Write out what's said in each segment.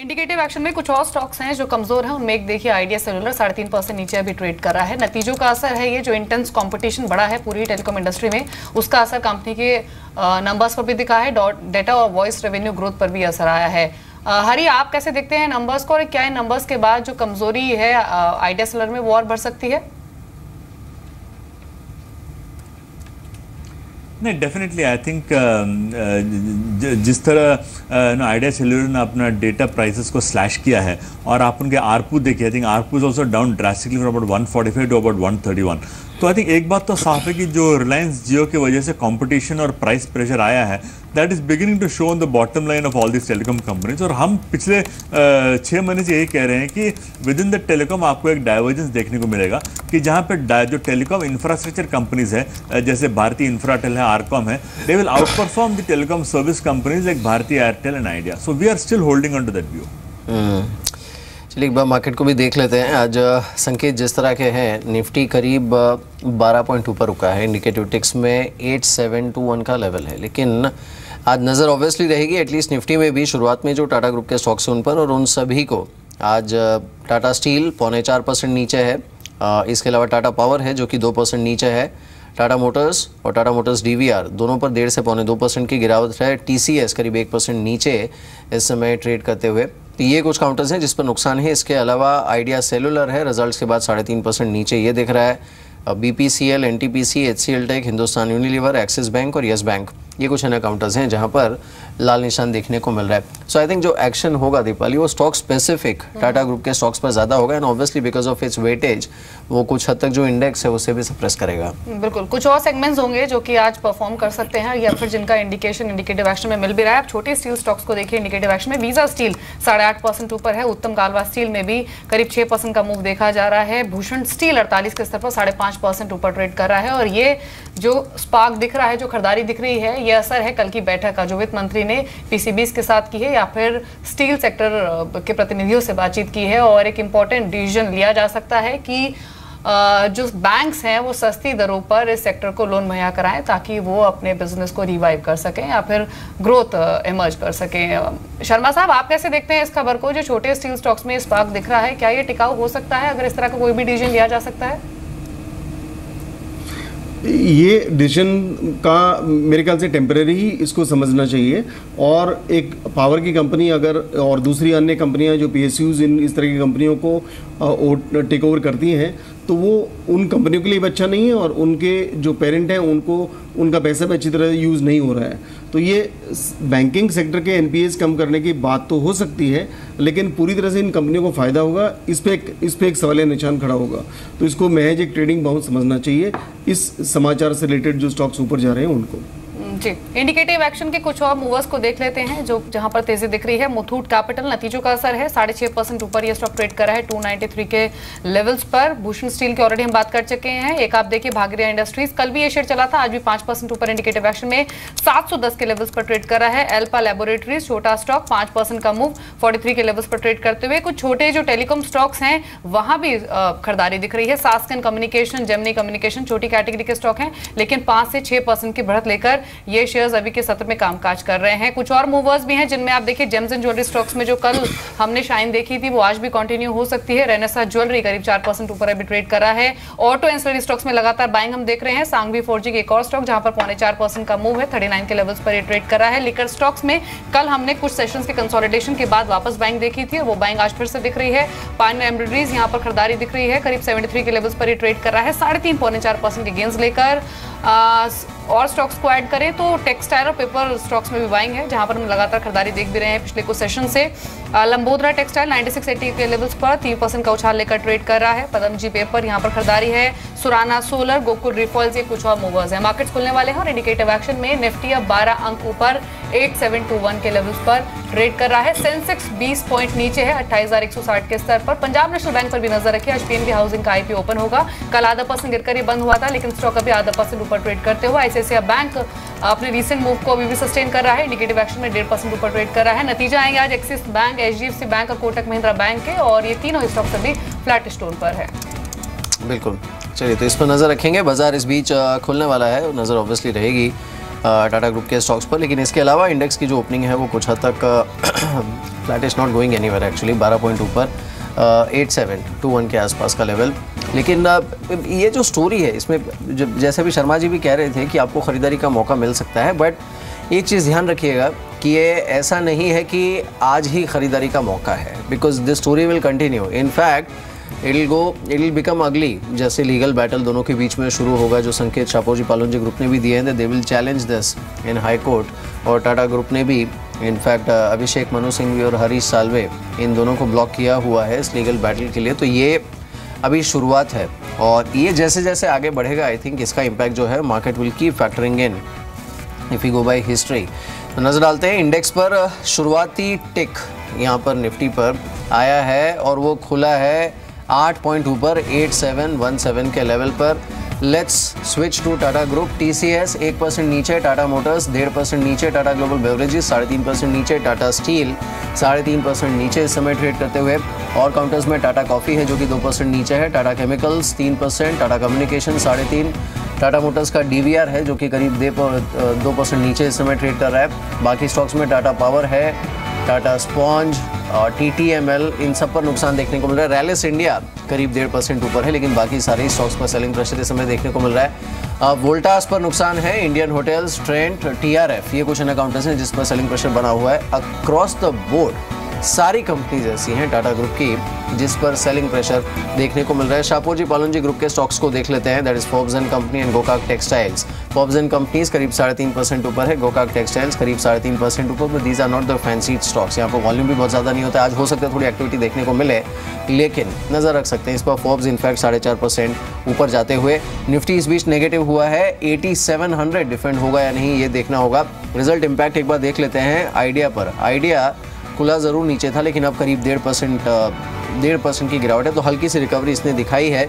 Indicative action में कुछ और स्टॉक्स हैं जो कमजोर हैं, उनमें एक देखिए आइडिया सेलुलर 3.5% नीचे अभी ट्रेड कर रहा है। नतीजों का असर है ये, जो इंटेंस कंपटीशन बढ़ा है पूरी टेलीकॉम इंडस्ट्री में, उसका असर कंपनी के नंबर्स पर भी दिखा है। डेटा और वॉइस रेवेन्यू ग्रोथ पर भी असर आया है। हरी, आप कैसे देखते हैं नंबर्स को, और क्या इन नंबर्स के बाद जो कमजोरी है आइडिया सेलुलर में वो और बढ़ सकती है? नहीं, डेफिनेटली आई थिंक जिस तरह आइडिया सेल्यूलर ने अपना डेटा प्राइसेस को स्लैश किया है और आप उनके आरपू देखिए, I think ARPU is also down drastically from about 145 to about 131। तो आई थिंक एक बात तो साफ है कि जो रिलायंस जियो की वजह से कंपटीशन और प्राइस प्रेशर आया है, that is beginning to show on the bottom line of all this telecom companies. और हम पिछले 6 महीने से यही कह रहे हैं कि विद इन द टेलीकॉम आपको एक डाइवर्जेंस देखने को मिलेगा कि जहां पे जो टेलीकॉम इंफ्रास्ट्रक्चर कंपनीज है जैसे भारतीय इंफ्राटेल है, आरकॉम है, they will outperform the telecom service companies like Bharti Airtel and Idea. So we are still holding on to that view. चलिए एक बार मार्केट को भी देख लेते हैं। आज संकेत जिस तरह के हैं, निफ्टी करीब 12 पॉइंट ऊपर रुका है। इंडिकेटिव टिक्स में 8721 का लेवल है, लेकिन आज नज़र ऑब्वियसली रहेगी एटलीस्ट निफ्टी में भी शुरुआत में जो टाटा ग्रुप के स्टॉक्स हैं उन पर, और उन सभी को आज टाटा स्टील 4.25% नीचे है। इसके अलावा टाटा पावर है जो कि 2% नीचे है। टाटा मोटर्स और टाटा मोटर्स डीवीआर दोनों पर 1.5 से 2% की गिरावट है। टीसीएस करीब 1% नीचे इस समय ट्रेड करते हुए। तो ये कुछ काउंटर्स हैं जिस पर नुकसान है। इसके अलावा आइडिया सेलुलर है, रिजल्ट्स के बाद 3.5% नीचे ये दिख रहा है। BPCL, NTPC, HCL Tech, Hindustan Unilever, Axis Bank और येस बैंक, ये कुछ अन्य काउंटर्स हैं जहां पर लाल निशान देखने को मिल रहा है। सो आई थिंक जो एक्शन होगा दीपाली, वो स्टॉक स्पेसिफिक टाटा ग्रुप के स्टॉक्स पर ज़्यादा होगा, and obviously because of its weightage वो कुछ हद तक जो इंडेक्स है उसे भी सप्रेस करेगा। बिल्कुल, कुछ और सेगमेंट्स होंगे जो कि आज परफॉर्म कर सकते हैं या फिर जिनका इंडिकेशन इंडिकेटिव एक्शन में मिल भी रहा है। आप छोटे स्टील स्टॉक्स को देखिए इंडिकेटिव एक्शन में। वीजा स्टील 8.5% ऊपर है। उत्तम गालवा स्टील में भी करीब 6% का मूव देखा जा रहा है। भूषण स्टील 48 के स्तर पर 5.5% ऊपर ट्रेड कर रहा है। और ये जो स्पार्क दिख रहा है, जो खरीदारी दिख रही है, ये असर है कल की बैठक का जो वित्त मंत्री ने पीसीबीज के साथ की है या फिर स्टील सेक्टर के प्रतिनिधियों से बातचीत की है। और एक इम्पॉर्टेंट डिसीजन लिया जा सकता है कि जो बैंक्स हैं वो सस्ती दरों पर इस सेक्टर को लोन मुहैया कराएं ताकि वो अपने बिजनेस को रिवाइव कर सकें या फिर ग्रोथ इमर्ज कर सकें। शर्मा साहब, आप कैसे देखते हैं इस खबर को? जो छोटे स्टील स्टॉक्स में स्पार्क दिख रहा है, क्या ये टिकाऊ हो सकता है अगर इस तरह का कोई भी डिसीजन लिया जा सकता है? ये डिसीजन का मेरे ख्याल से टेम्परेरी ही इसको समझना चाहिए। और एक पावर की कंपनी अगर और दूसरी अन्य कंपनियां जो पीएसयूज इन इस तरह की कंपनियों को टेक ओवर करती हैं, तो वो उन कंपनियों के लिए भी अच्छा नहीं है और उनके जो पेरेंट हैं उनको उनका पैसा भी अच्छी तरह यूज़ नहीं हो रहा है। तो ये बैंकिंग सेक्टर के एनपीएस कम करने की बात तो हो सकती है, लेकिन पूरी तरह से इन कंपनियों को फ़ायदा होगा, इस पे एक सवालिया निशान खड़ा होगा। तो इसको महज एक ट्रेडिंग बाउंस समझना चाहिए इस समाचार से रिलेटेड जो स्टॉक्स ऊपर जा रहे हैं उनको। जी, इंडिकेटिव एक्शन के कुछ और मूवर्स को देख लेते हैं जो जहां पर तेजी दिख रही है। मुथूट कैपिटल, नतीजों का असर है, 6.5% ऊपर ये स्टॉक ट्रेड कर रहा है 293 के लेवल्स पर। भूषण स्टील की ऑलरेडी हम बात कर चुके हैं। एक आप देखिए भागरिया इंडस्ट्रीज, कल भी ये शेयर चला था, आज भी 5% ऊपर इंडिकेटिव एक्शन में 710 के लेवल्स पर ट्रेड कर रहा है। एल्पा लैबोरेटरीज, छोटा स्टॉक, 5% का मूव 43 के लेवल्स पर ट्रेड करते हुए। कुछ छोटे जो टेलीकॉम स्टॉक्स हैं वहां भी खरीदारी दिख रही है। सास्कन कम्युनिकेशन, जेमिनी कम्युनिकेशन छोटी कैटेगरी के स्टॉक हैं, लेकिन 5 से 6% की बढ़त लेकर ये शेयर्स अभी के सत्र में कामकाज कर रहे हैं। कुछ और मूवर्स भी हैं जिनमें आप देखिए जेम्स एंड ज्वेलरी स्टॉक्स में जो कल हमने शाइन देखी थी वो आज भी कंटिन्यू हो सकती है। रेनेसा ज्वेलरी करीब 4% ऊपर अभी ट्रेड कर रहा है। ऑटो एंसिलरी स्टॉक्स में लगातार बाइंग हम देख रहे हैं। सांगवी 4G के एक और स्टॉक जहां पर 4.25% का मूव है, 39 के लेवल्स पर ये ट्रेड कर रहा है। लिकर स्टॉक्स में कल हमने कुछ सेशंस के कंसोलिडेशन के बाद वापस बाइंग देखी थी, वो बाइंग आज फिर से दिख रही है। पायनियर एम्ब्रॉयडरीज यहां पर खरीदारी दिख रही है, करीब 73 के लेवल्स पर ये ट्रेड कर रहा है 3.5-4% के गेंस लेकर। और स्टॉक्स को ऐड करें तो टेक्सटाइल और पेपर स्टॉक्स में भी बाइंग है जहां पर हम लगातार खरीदारी देख भी रहे हैं पिछले कुछ सेशन से। लंबोदरा टेक्सटाइल 9680 के लेवल्स पर 3% का उछाल लेकर ट्रेड कर रहा है। पदमजी पेपर यहां पर खरीदारी है। सुराना सोलर, गोकुल रिफॉल्स, ये कुछ और मूवर्स हैं। मार्केट्स खुलने वाले हैं और इंडिकेटिव एक्शन में निफ्टी अब 12 अंक ऊपर 8721 के लेवल्स पर ट्रेड कर रहा है। सेंसेक्स 20 पॉइंट नीचे है 28,160 के स्तर पर। पंजाब नेशनल बैंक पर भी नजर रखिए, आज पीएनबी हाउसिंग का आईपीओ ओपन होगा। कल 0.5% गिरकर ये बंद हुआ था, लेकिन स्टॉक अभी 0.5% ऊपर ट्रेड करते हुए आईसीआईसीआई बैंक अपने रीसेंट मूव को अभी भी सस्टेन कर रहा है। इंडिकेटिव एक्शन में 1.5% ऊपर ट्रेड कर रहा है। नतीजा आएंगे आज एक्सिस बैंक, एचडीएफसी बैंक और कोटक महिंद्रा बैंक के, और ये तीनों स्टॉक्स अभी फ्लैट स्टोन पर है। बिल्कुल, चलिए तो इस पर नज़र रखेंगे। बाजार इस बीच खुलने वाला है, नज़र ऑब्वियसली रहेगी टाटा ग्रुप के स्टॉक्स पर। लेकिन इसके अलावा इंडेक्स की जो ओपनिंग है वो कुछ हद तक flat is not going anywhere actually, 12 point ऊपर 8721 के आसपास का लेवल। लेकिन ये जो स्टोरी है इसमें जैसे भी शर्मा जी भी कह रहे थे कि आपको ख़रीदारी का मौका मिल सकता है, बट एक चीज़ ध्यान रखिएगा कि ये ऐसा नहीं है कि आज ही ख़रीदारी का मौका है, because this story will continue. In fact it will become ugly, जैसे लीगल बैटल दोनों के बीच में शुरू होगा, जो संकेत शापोजी पालोनजी ग्रुप ने भी दिए हैं, they will challenge this in high court, और टाटा ग्रुप ने भी इनफैक्ट अभिषेक मनु सिंघवी और हरीश साल्वे इन दोनों को ब्लॉक किया हुआ है इस लीगल बैटल के लिए। तो ये अभी शुरुआत है, और ये जैसे जैसे आगे बढ़ेगा आई थिंक इसका इम्पैक्ट जो है market will keep factoring in if you go by history. तो नज़र डालते हैं इंडेक्स पर। शुरुआती टिक यहाँ पर निफ्टी पर आया है और वो खुला है 8 पॉइंट ऊपर 8717 के लेवल पर। Let's switch to Tata group. TCS 1% नीचे, टाटा मोटर्स 1.5% नीचे, टाटा ग्लोबल बेवरेजेस 3.5% नीचे, टाटा स्टील 3.5% नीचे इस समय ट्रेड करते हुए। और काउंटर्स में टाटा कॉफ़ी है जो कि 2% नीचे है, Tata Chemicals 3%, Tata Communication 3.5%, Tata Motors का DVR है जो कि करीब 2% नीचे इस समय ट्रेड कर रहा है। बाकी स्टॉक्स में टाटा पावर है, टाटा स्पॉन्ज और TTML, इन सब पर नुकसान देखने को मिल रहा है। रैलिस इंडिया करीब 1.5% ऊपर है, लेकिन बाकी सारे स्टॉक्स पर सेलिंग प्रेशर इस समय देखने को मिल रहा है। वोल्टास पर नुकसान है, इंडियन होटल्स, ट्रेंट, TRF, ये कुछ अन्य काउंटर्स हैं जिस पर सेलिंग प्रेशर बना हुआ है। अक्रॉस द बोर्ड सारी कंपनीज ऐसी हैं टाटा ग्रुप की जिस पर सेलिंग प्रेशर देखने को मिल रहा है। शापोजी पालोनजी ग्रुप के स्टॉक्स को देख लेते हैं, that is Forbes and Company and Gokak Textiles. Forbes and companies करीब 3.5% ऊपर है, गोकाक टेक्सटाइल्स करीब 3.5% ऊपर, but these are not the fancy stocks. यहाँ पर वॉल्यूम भी बहुत ज़्यादा नहीं होता है, आज हो सकता है थोड़ी एक्टिविटी देखने को मिले, लेकिन नज़र रख सकते हैं इस पर फोर्ब्स इनफैक्ट 4.5% ऊपर जाते हुए। निफ्टी इस बीच नेगेटिव हुआ है, 8700 डिफेंड होगा या नहीं ये देखना होगा। रिजल्ट इम्पैक्ट एक बार देख लेते हैं आइडिया पर। आइडिया खुला ज़रूर नीचे था, लेकिन अब करीब 1.5% की गिरावट है, तो हल्की सी रिकवरी इसने दिखाई है।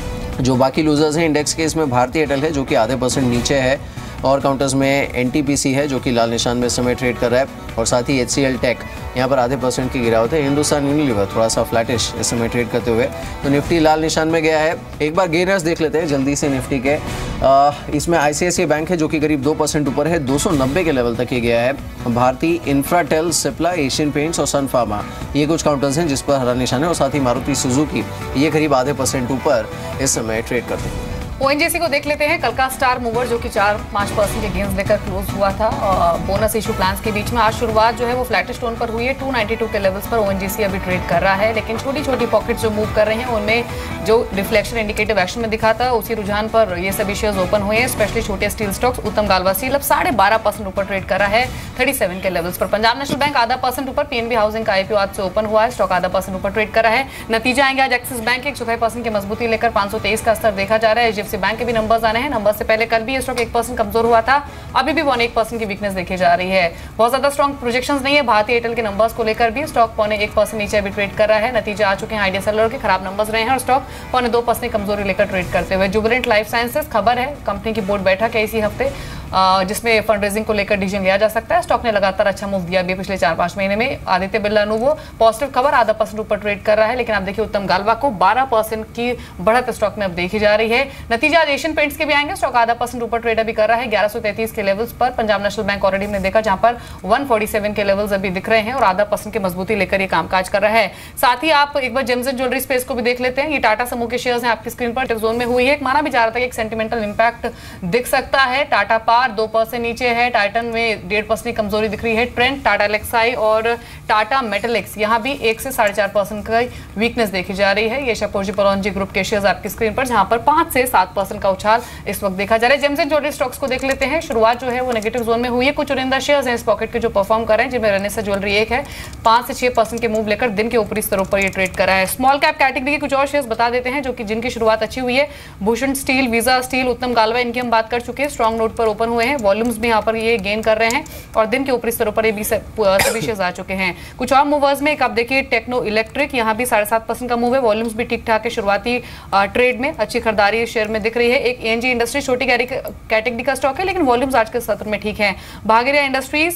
जो बाकी लूजर्स हैं इंडेक्स के, इसमें भारतीय एयरटेल है जो कि 0.5% नीचे है, और काउंटर्स में NTPC है जो कि लाल निशान में इस समय ट्रेड कर रहा है, और साथ ही HCL टेक यहाँ पर 0.5% की गिरावट है। हिंदुस्तान यूनिलीवर थोड़ा सा फ्लैटिश इस समय ट्रेड करते हुए, तो निफ्टी लाल निशान में गया है। एक बार गेनर्स देख लेते हैं जल्दी से निफ्टी के। इसमें ICICI बैंक है जो कि करीब 2% ऊपर है, 290 के लेवल तक ये गया है। Bharti Infratel, Cipla, Asian Paints और सन फार्मा, ये कुछ काउंटर्स हैं जिस पर हरा निशान है, और साथ ही मारुति सुजुकी ये करीब 0.5% ऊपर इस समय ट्रेड करते हैं। ONGC को देख लेते हैं। कल का स्टार मूवर जो कि 4-5% के गेंस लेकर क्लोज हुआ था बोनस इशू प्लान्स के बीच में। आज शुरुआत जो है वो फ्लैटिश टोन पर हुई है, 292 के लेवल्स पर ONGC अभी ट्रेड कर रहा है, लेकिन छोटी छोटी पॉकेट्स जो मूव कर रहे हैं उनमें जो रिफ्लेक्शन इंडिकेटिव एक्शन में दिखा था उसी रुझान पर ये सभी शेयर्स ओपन हुए हैं, स्पेशली छोटे स्टील स्टॉक्स। उत्तम गालवा स्टील अब 12.5% ऊपर ट्रेड कर रहा है 37 के लेवल्स पर। पंजाब नेशनल बैंक 0.5% ऊपर, PNB हाउसिंग का IPO आज से ओपन हुआ है, स्टॉक 0.5% ऊपर ट्रेड कर रहा है। नतीजा आएंगे आज एक्सिस बैंक 1.25% की मजबूती लेकर 523 का स्तर देखा जा रहा है। HDFC बैंक के भी नंबर्स है। नंबर से पहले कल भी ये स्टॉक 1% कमजोर हुआ था, अभी भी 1% की वीकनेस देखी जा रही है। बहुत ज्यादा स्ट्रॉन्ग प्रोजेक्शंस नहीं है। भारतीय एयरटेल के नंबर्स को लेकर भी स्टॉक 0.1% नीचे अभी ट्रेड कर रहा है। नतीजे आ चुके हैं, आइडिया सेलुलर के खराब नंबर्स रहे हैं और स्टॉक 0.2% कमजोरी लेकर ट्रेड करते हुए। जुबिलेंट लाइफ साइंसेज खबर है कंपनी की बोर्ड बैठक है इसी हफ्ते, जिसमें फंड रेजिंग को लेकर डिसीजन लिया जा सकता है। स्टॉक ने लगातार अच्छा मूव दिया भी पिछले 4-5 महीने में। आदित्य बिरला नुवो पॉजिटिव खबर 0.5% ऊपर ट्रेड कर रहा है, लेकिन आप देखिए उत्तम गालवा को 12% की बढ़त स्टॉक में अब देखी जा रही है। नतीजा आज एशियन पेंट्स के भी आएंगे, स्टॉक 0.5% ऊपर ट्रेड अभी कर रहा है 1133 के लेवल्स पर। पंजाब नेशनल बैंक ऑलरेडी हमने देखा जहां पर 147 के लेवल्स अभी दिख रहे हैं और 0.5% की मजबूती लेकर ये कामकाज कर रहा है। साथ ही आप एक बार जेम्स एंड ज्वेलरी स्पेस को भी देख लेते हैं। ये टाटा समूह के शेयर्स हैं आपकी स्क्रीन पर, जोन में हुई है। माना भी जा रहा था कि एक सेंटिमेंटल इंपैक्ट दिख सकता है। टाटा पार 2% नीचे है, टाइटन में 1.5% की कमजोरी दिख रही है। ट्रेंड, टाटा एलेक्साई और टाटा मेटलिक्स यहां भी 1 से 4.5% की वीकनेस देखी जा रही है। ये शापोजी पालोनजी ग्रुप के शेयर्स आपकी स्क्रीन पर, जहां पर 5 से 7% का उछाल इस वक्त देखा जा रहा है। जेम्स एंड ज्वेलरी स्टॉक्स को देख लेते हैं। शुरुआत जो है वो नेगेटिव जोन में हुई है। कुछ चुनिंदा शेयर्स हैं इस पॉकेट के जो परफॉर्म कर रहे हैं, जिनमें रेनेसा ज्वेलरी एक है, 5 से 6% के मूव लेकर दिन के ऊपरी स्तरों पर ये ट्रेड कर रहा है। स्मॉल कैप कैटेगरी के कुछ और शेयर्स बता देते हैं जो कि जिनकी शुरुआत अच्छी हुई है। भूषण स्टील, वीजा स्टील, उत्तम गालवा, इनकी हम बात कर चुके हैं, स्ट्रॉन्ग नोट पर ओपन हुए हैं। वॉल्यूम्स भी यहाँ पर ये गेन कर रहे हैं और दिन के ऊपरी स्तरों पर ये भी सभी शेयर्स आ चुके हैं। कुछ और मूवर्स में एक आप देखिए टेक्नो इलेक्ट्रिक, यहाँ भी 7.5% का मूव है। वॉल्यूम्स भी ठीक ठाक है, शुरुआती ट्रेड में अच्छी खरीदारी शेयर में दिख रही है। एक ANG इंडस्ट्री छोटी कैटेगरी का स्टॉक है, लेकिन वॉल्यूम्स आज के सत्र में ठीक है। भागीरथी इंडस्ट्रीज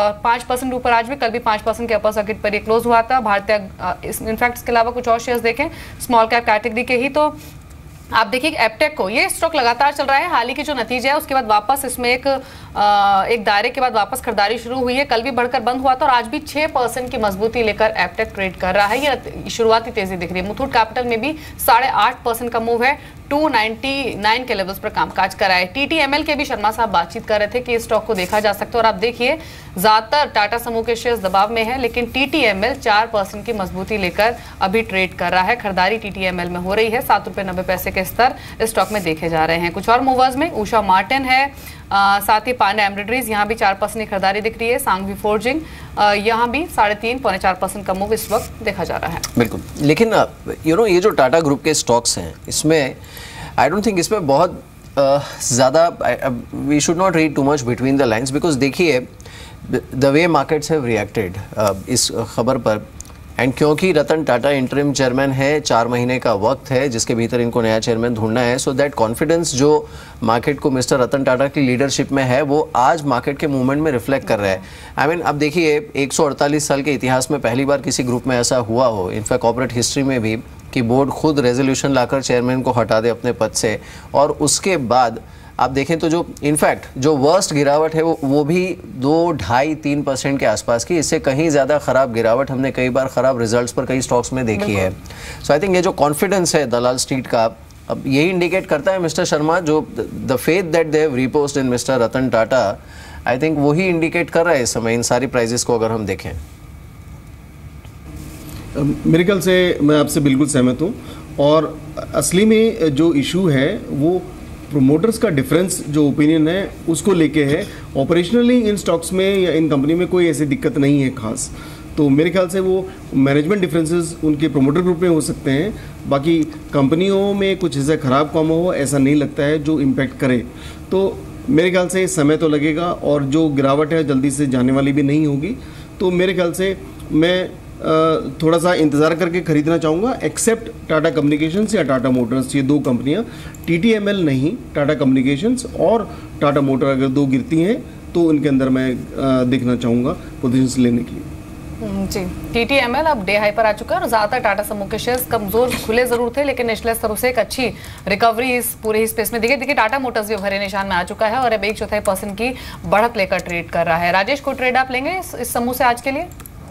5% ऊपर, आज भी कल भी 5% के अपर सर्किट पर ये क्लोज हुआ था। भारतीय इनफैक्ट इसके अलावा कुछ और शेयर्स देखें स्मॉल कैप कैटेगरी के ही, तो आप देखिए एप्टेक को, ये स्टॉक लगातार चल रहा है, हाल ही की जो नतीजा है उसके बाद वापस इसमें एक दायरे के बाद वापस खरीदारी शुरू हुई है। कल भी बढ़कर बंद हुआ था और आज भी 6% की मजबूती लेकर एप्टेक ट्रेड कर रहा है। ये शुरुआती तेजी दिख रही है। मुथूट कैपिटल में भी 8.5% का मूव है, 299 के लेवल्स पर कामकाज कर रहा है। टीटीएमएल के भी शर्मा साहब बातचीत कर रहे थे कि इस स्टॉक को देखा जा सकता है, और आप देखिए ज्यादातर टाटा समूह के शेयर्स दबाव में है, लेकिन टीटीएमएल 4% की मजबूती लेकर अभी ट्रेड कर रहा है। खरीदारी टीटीएमएल में हो रही है, 7 रुपए 90 पैसे के स्तर इस स्टॉक में देखे जा रहे हैं। कुछ और मूवर्स में उषा मार्टिन है, साथ ही पांडे एम्ब्रॉयडरीज, यहाँ भी 4% की खरीदारी दिख रही है। सांघवी फोर्जिंग, यहाँ भी 3.5 पौने 4% का मूव इस वक्त देखा जा रहा है। बिल्कुल, लेकिन ये जो टाटा ग्रुप के स्टॉक्स हैं, इसमें आई डोंट थिंक इसमें बहुत ज़्यादा we should not read too much between the lines, because देखिए the way markets have reacted इस खबर पर, एंड क्योंकि रतन टाटा इंटरिम चेयरमैन है, 4 महीने का वक्त है जिसके भीतर इनको नया चेयरमैन ढूंढना है, सो दैट कॉन्फिडेंस जो मार्केट को मिस्टर रतन टाटा की लीडरशिप में है वो आज मार्केट के मूवमेंट में रिफ्लेक्ट कर रहा है। आई मीन अब देखिए 148 साल के इतिहास में पहली बार किसी ग्रुप में ऐसा हुआ हो, इनफैक्ट कॉर्पोरेट हिस्ट्री में भी, कि बोर्ड खुद रेजोल्यूशन लाकर चेयरमैन को हटा दे अपने पद से, और उसके बाद आप देखें तो जो इनफैक्ट जो वर्स्ट गिरावट है वो भी 2-2.5-3% के आसपास की, इससे कहीं ज़्यादा ख़राब गिरावट हमने कई बार ख़राब रिजल्ट्स पर कई स्टॉक्स में देखी है। सो आई थिंक ये जो कॉन्फिडेंस है दलाल स्ट्रीट का, अब यही इंडिकेट करता है मिस्टर शर्मा, जो the faith that they have reposed in mister Ratan Tata, I think वही इंडिकेट कर रहा है इस समय इन सारी प्राइजेस को अगर हम देखें। मेरे ख्याल से मैं आपसे बिल्कुल सहमत हूँ, और असली में जो इशू है वो प्रोमोटर्स का डिफरेंस जो ओपिनियन है उसको लेके है। ऑपरेशनली इन स्टॉक्स में या इन कंपनी में कोई ऐसी दिक्कत नहीं है खास, तो मेरे ख्याल से वो मैनेजमेंट डिफरेंसेस उनके प्रोमोटर ग्रुप में हो सकते हैं, बाकी कंपनियों में कुछ ऐसा खराब काम हो ऐसा नहीं लगता है जो इम्पैक्ट करे। तो मेरे ख्याल से समय तो लगेगा, और जो गिरावट है जल्दी से जाने वाली भी नहीं होगी, तो मेरे ख्याल से मैं थोड़ा सा इंतज़ार करके खरीदना चाहूँगा, एक्सेप्ट टाटा कम्युनिकेशंस या टाटा मोटर्स, ये 2 कंपनियाँ, टीटीएमएल नहीं, टाटा कम्युनिकेशंस और टाटा मोटर अगर 2 गिरती हैं तो इनके अंदर मैं देखना चाहूँगा पोजीशंस लेने के लिए। जी, टीटीएमएल अब डे हाई पर आ चुका है, और ज़्यादातर टाटा समूह के शेयर्स कमजोर खुले जरूर थे, लेकिन निचले स्तरों से एक अच्छी रिकवरी इस पूरे ही स्पेस में देखिए टाटा मोटर्स भी हरे निशान में आ चुका है और अब 1/4% की बढ़त लेकर ट्रेड कर रहा है। राजेश, को ट्रेड आप लेंगे इस समूह से आज के लिए?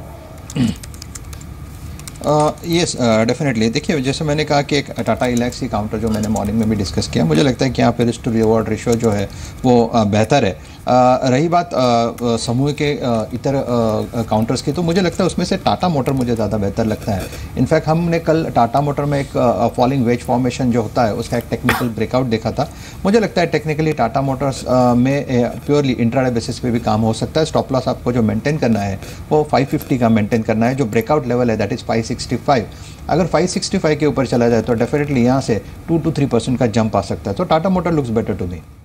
Yes, definitely. देखिए, जैसे मैंने कहा कि एक टाटा इलेक्सी काउंटर जो मैंने मॉर्निंग में भी डिस्कस किया, मुझे लगता है कि यहाँ पे रिस्क टू रिवॉर्ड रेशियो जो है वो बेहतर है। रही बात समूह के इतर काउंटर्स की, तो मुझे लगता है उसमें से टाटा मोटर मुझे ज़्यादा बेहतर लगता है। इनफैक्ट हमने कल टाटा मोटर में एक फॉलिंग वेज फॉर्मेशन जो होता है उसका एक टेक्निकल ब्रेकआउट देखा था। मुझे लगता है टेक्निकली टाटा मोटर्स में प्योरली इंट्राडे बेसिस पे भी काम हो सकता है। स्टॉप लॉस आपको जो मेंटेन करना है वो 550 का मेंटेन करना है, जो ब्रेकआउट लेवल है दैट इज़ 565। अगर 565 के ऊपर चला जाए तो डेफिनेटली यहाँ से 2 to 3% का जंप आ सकता है। तो Tata motor looks better to me.